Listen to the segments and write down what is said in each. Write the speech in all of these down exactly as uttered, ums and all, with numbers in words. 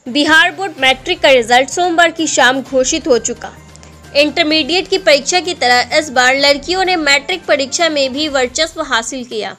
Bihar board matric का result सोमवार की शाम घोषित हो चुका। इंटरमीडिएट की परीक्षा की तरह इस बार लड़कियों ने मैट्रिक परीक्षा में भी वर्चस्व हासिल किया।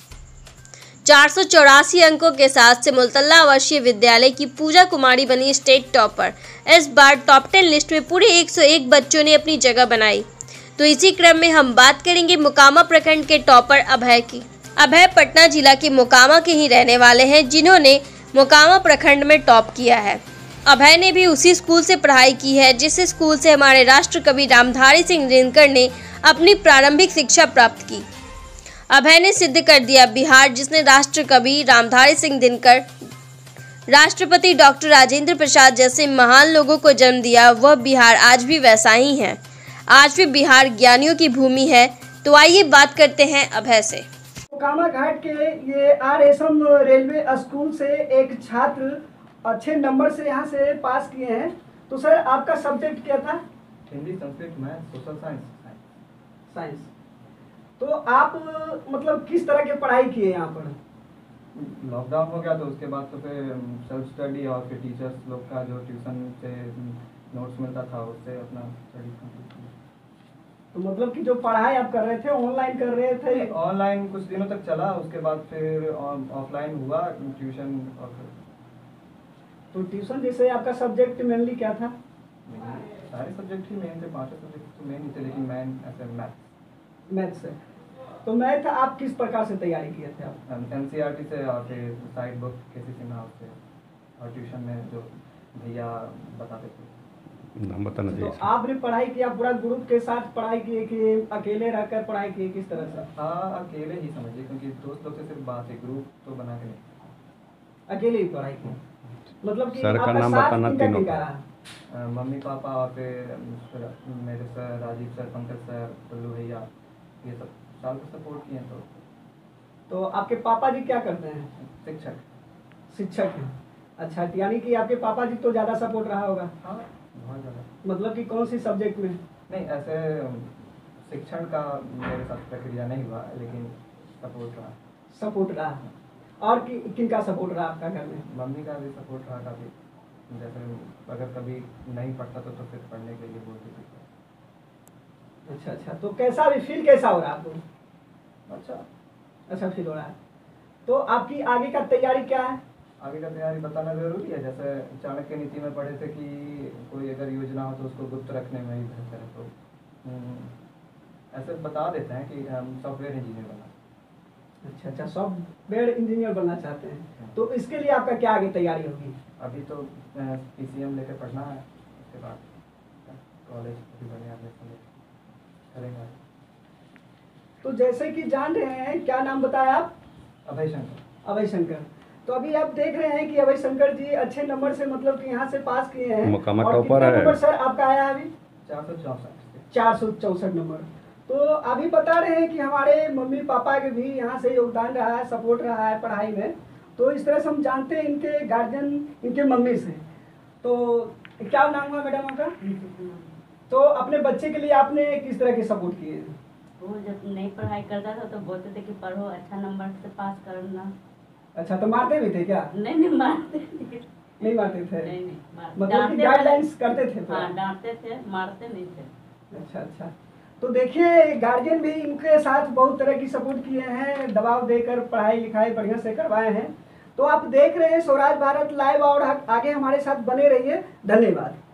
चार सौ चौरासी अंकों के साथ सिमुलतला आवासीय विद्यालय की पूजा कुमारी बनी स्टेट टॉपर। इस बार टॉप टेन लिस्ट में पूरे एक सौ एक बच्चों ने अपनी जगह बनाई। तो इसी क्रम में हम बात करेंगे मोकामा प्रखंड के टॉपर अभय की। अभय पटना जिला के मोकामा के ही रहने वाले हैं, जिन्होंने मोकामा प्रखंड में टॉप किया है। अभय ने भी उसी स्कूल से पढ़ाई की है जिस स्कूल से हमारे राष्ट्र कवि रामधारी सिंह दिनकर ने अपनी प्रारंभिक शिक्षा प्राप्त की। अभय ने सिद्ध कर दिया, बिहार जिसने राष्ट्र कवि रामधारी सिंह दिनकर, राष्ट्रपति डॉक्टर राजेंद्र प्रसाद जैसे महान लोगों को जन्म दिया, वह बिहार आज भी वैसा ही है। आज भी बिहार ज्ञानियों की भूमि है। तो आइए बात करते हैं अभय से। मोकामा घाट के ये आर एसएम रेलवे स्कूल से एक छात्र अच्छे नंबर से यहाँ से पास किए हैं। तो सर, आपका सब्जेक्ट क्या था? Hindi, Sanskrit, math, social science. Science. तो आप मतलब किस तरह की पढ़ाई किए यहाँ पर? लॉकडाउन हो गया तो उसके बाद तो फिर सेल्फ स्टडी और फिर टीचर्स लोग का जो ट्यूशन से नोट्स मिलता था उससे अपना स्टडी कंप्लीट किया। तो मतलब कि जो पढ़ाई आप कर रहे थे ऑनलाइन कर रहे थे? ऑनलाइन कुछ दिनों तक चला, उसके बाद फिर ऑफलाइन हुआ ट्यूशन। और फिर तो ट्यूशन जैसे आपका सब्जेक्ट मेनली क्या था? सारे सब्जेक्ट ही मेन थे, पांचों सब्जेक्ट तो मेन ही थे, लेकिन मेन ऐसे मैथ मैथ से। तो मैथ आप किस प्रकार से तैयारी किए थे आप? एनसीईआरटी से और फिर साइड बुक केसीसी नाम से, और ट्यूशन में जो भैया बताते थे नाम बताना चाहिए। तो आपने पढ़ाई किया पूरा ग्रुप के साथ पढ़ाई की कि अकेले रहकर पढ़ाई की, किस तरह से? हाँ, अकेले ही समझिए, क्योंकि दोस्त लोग से सिर्फ बात है, ग्रुप तो बना के नहीं, अकेले ही पढ़ाई की। मतलब कि सर का नाम बताना तीनों का। मम्मी पापा और फिर मेरे sir Rajiv sir, Pankaj sir, Tullu भैया, ये सब साल को सपोर्ट किए। तो तो आपके पापा जी क्या करते हैं? शिक्षक। शिक्षक हैं। अच्छा, यानी कि आपके पापा जी तो ज़्यादा सपोर्ट रहा होगा? हाँ, बहुत ज़्यादा। मतलब कि कौन सी सब्जेक्ट में? नहीं, ऐसे शिक्षण का मेरे साथ प्रक्रिया नहीं हुआ, लेकिन सपोर्ट रहा। सपोर्ट रहा। और कि, किन का सपोर्ट रहा आपका घर में? मम्मी का भी सपोर्ट रहा काफ़ी, जैसे अगर कभी नहीं पढ़ता तो, तो फिर पढ़ने के लिए बोलती थी। अच्छा अच्छा, तो कैसा भी फील कैसा हो रहा है आपको? अच्छा अच्छा फील हो रहा है। तो आपकी आगे का तैयारी क्या है? आगे का तैयारी बताना जरूरी है। जैसे चाणक्य नीति में पढ़े थे कि कोई अगर योजना हो तो उसको गुप्त रखने में ही बेहतर है। तो ऐसे बता देते हैं कि हम सॉफ्टवेयर इंजीनियर बनना। अच्छा अच्छा, सॉफ्टवेयर इंजीनियर बनना चाहते हैं। तो इसके लिए आपका क्या आगे तैयारी होगी? अभी तो पीसीएम लेकर पढ़ना है, उसके बाद कॉलेज भी बढ़िया करेंगे। तो जैसे कि जान रहे हैं, क्या नाम बताया आप? अभय शंकर। अभय शंकर। तो अभी आप देख रहे हैं कि अभय शंकर जी अच्छे नंबर से मतलब कि यहाँ से पास किए हैं। मोकामा और टॉपर है। नंबर सर आपका आया अभी? चार सौ चौसठ। चार सौ चौसठ नंबर। तो अभी बता रहे हैं कि हमारे मम्मी पापा के भी यहाँ से योगदान रहा है, सपोर्ट रहा है पढ़ाई में। तो इस तरह से हम जानते हैं इनके गार्जियन, इनके मम्मी से। तो क्या नाम हुआ मैडम आपका? तो अपने बच्चे के लिए आपने किस तरह के सपोर्ट किए? वो जब नहीं पढ़ाई करता था तो बोलते थे कि पढ़ो, अच्छा नंबर से पास करना। अच्छा, तो मारते भी थे क्या? नहीं नहीं मारते नहीं मारते थे? नहीं नहीं मारते। मतलब कि गाइडलाइंस करते थे? हाँ, डांटते थे, मारते नहीं थे। अच्छा अच्छा। तो देखिए, गार्जियन भी इनके साथ बहुत तरह की सपोर्ट किए हैं, दबाव देकर पढ़ाई लिखाई बढ़िया से करवाए हैं। तो आप देख रहे हैं स्वराज भारत लाइव और आगे हमारे साथ बने रहिए। धन्यवाद।